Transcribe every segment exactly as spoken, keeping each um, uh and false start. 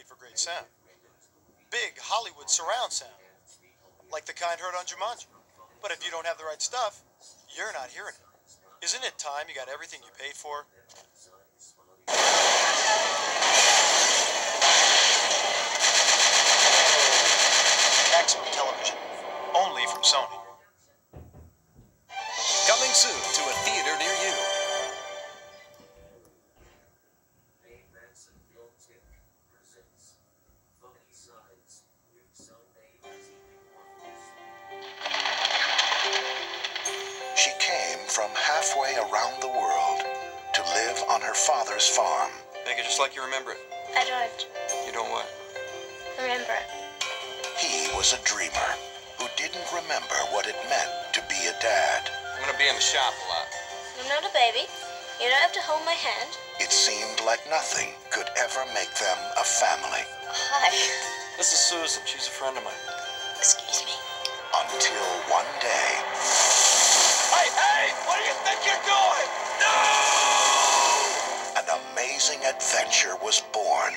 for great sound. Big Hollywood surround sound. Like the kind heard on Jumanji. But if you don't have the right stuff, you're not hearing it. Isn't it time you got everything you paid for? Maximum Television. Only from Sony. Coming soon to a theater near you. She came from halfway around the world to live on her father's farm. Make it just like you remember it. I don't You don't what? remember it. He was a dreamer who didn't remember what it meant to be a dad. I'm gonna be in the shop a lot. I'm not a baby. You don't have to hold my hand. It seemed like nothing could ever make them a family. Hi. This is Susan. She's a friend of mine. Excuse me. Until one day, Hey, hey! What do you think you're doing? No! an amazing adventure was born.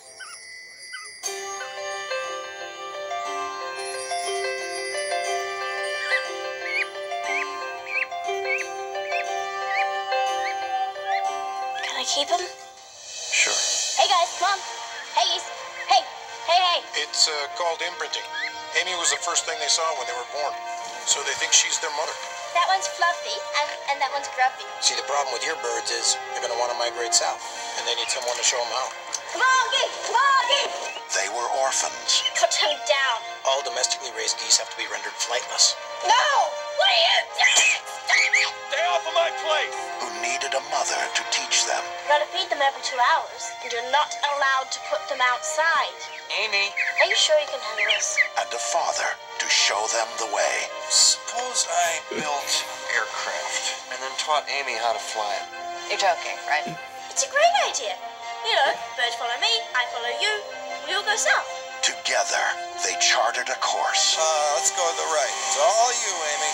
Can I keep him? Sure. Hey guys, Mom. Hey guys. Hey. Hey, hey. It's uh, called imprinting. Amy was the first thing they saw when they were born. So they think she's their mother. That one's fluffy and, and that one's grumpy. See, the problem with your birds is they're going to want to migrate south, and they need someone to show them how. Come on, geese. Come on, geese. They were orphans Put him down. All domestically raised geese have to be rendered flightless. No. What are you doing? Stop it. Stay off of my place! who needed a mother to teach them. You gotta feed them every two hours. And you're not allowed to put them outside. Amy. Are you sure you can handle this? And a father to show them the way. Suppose I built an aircraft and then taught Amy how to fly it. You're joking, right? It's a great idea. You know, birds follow me, I follow you. We all go south. Together, they charted a course, Uh, let's go to the right. It's all you, Amy.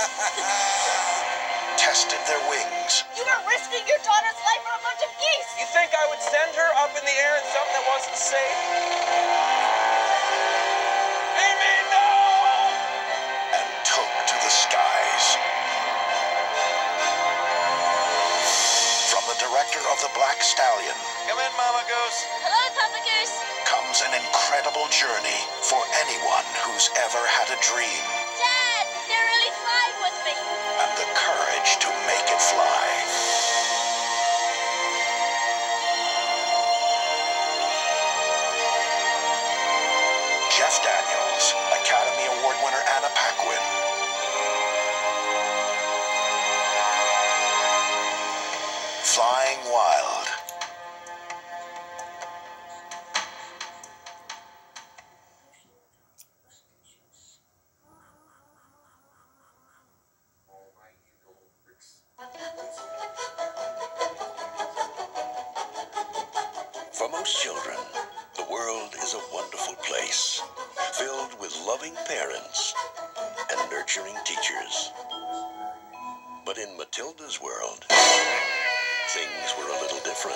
tested their wings, You were risking your daughter's life for a bunch of geese. You think I would send her up in the air in something that wasn't safe? Amy, no! and took to the skies. From the director of The Black Stallion Come in, Mama Goose. Hello, Papa Goose. comes an incredible journey for anyone who's ever had a dream Dad, they're really flying with me. and the courage to make it fly. Jeff Daniels, Academy Award winner Anna Paquin. Flying Wild. For most children, the world is a wonderful place, filled with loving parents and nurturing teachers. But in Matilda's world, things were a little different.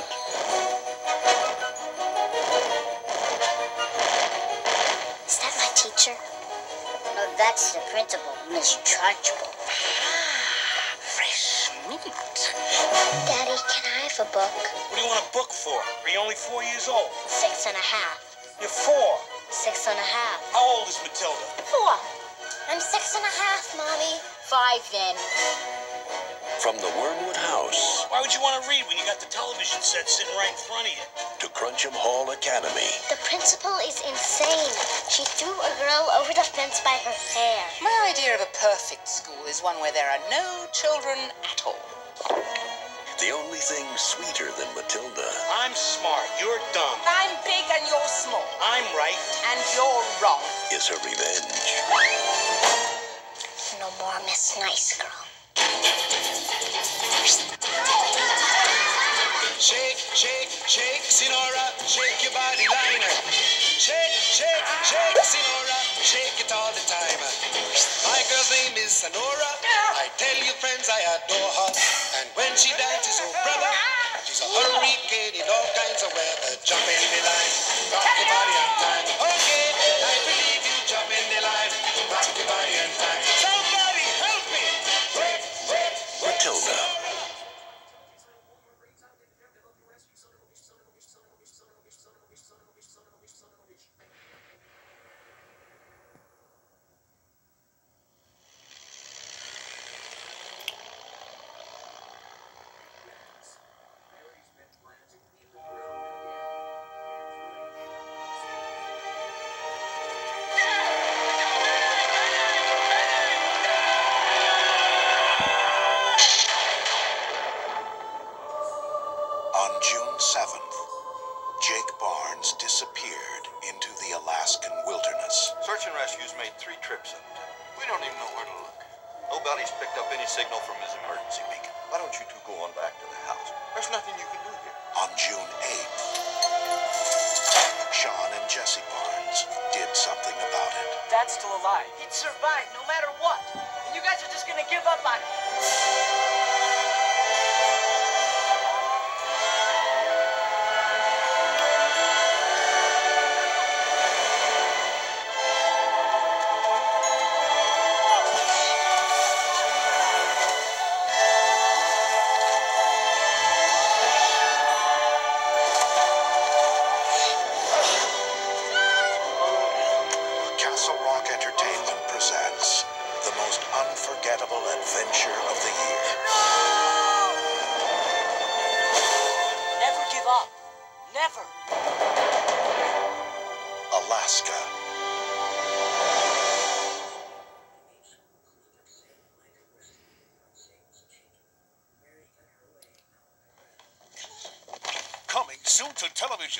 Is that my teacher? No, that's the principal, Miss Trunchbull. Fresh meat. Daddy, can I have a book? What do you want a book for? Are you only four years old? Six and a half. You're four. Six and a half. How old is Matilda? Four. I'm six and a half, Mommy. Five then. From the Wormwood House Why would you want to read when you got the television set sitting right in front of you? to Cruncham Hall Academy, The principal is insane. She threw a girl over the fence by her hair. My idea of a perfect school is one where there are no children at all. the only thing sweeter than Matilda I'm smart. You're dumb. I'm big and you're small. I'm right. And you're wrong. is her revenge. No more Miss Nice Girl. Shake, shake, shake, Sinora, shake your body liner. Shake, shake, shake, Sinora, shake it all the time. My girl's name is Sonora. I tell you, friends, I adore her. And when she dances, oh brother, she's winds, a hurricane in all kinds of weather. Jump in the line, rock your body on time. Okay, I believe you. Jump in the line, rock your body on time. Somebody help me! Matilda. On June seventh, Jake Barnes disappeared into the Alaskan wilderness. Search and Rescue's made three trips up there. We don't even know where to look. Nobody's picked up any signal from his emergency beacon. Why don't you two go on back to the house? There's nothing you can do here. On June eighth, Sean and Jesse Barnes did something about it. Dad's still alive. He'd survive no matter what. And you guys are just gonna give up on him. Castle Rock Entertainment presents the most unforgettable adventure of the year. Never give up. Never. Alaska. Coming soon to television.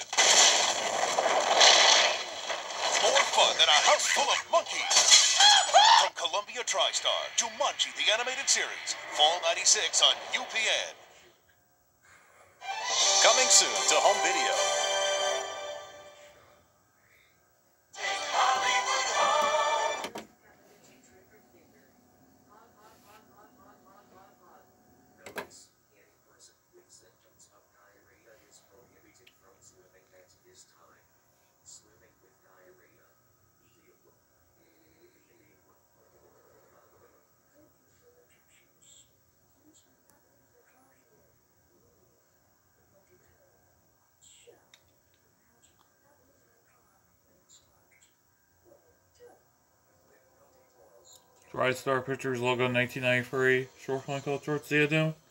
More fun than a house full of monkeys. From Columbia TriStar, Jumanji the Animated Series, Fall ninety-six on U P N. Coming soon to home video. TriStar Pictures logo nineteen ninety-three. Short film called Short Theater.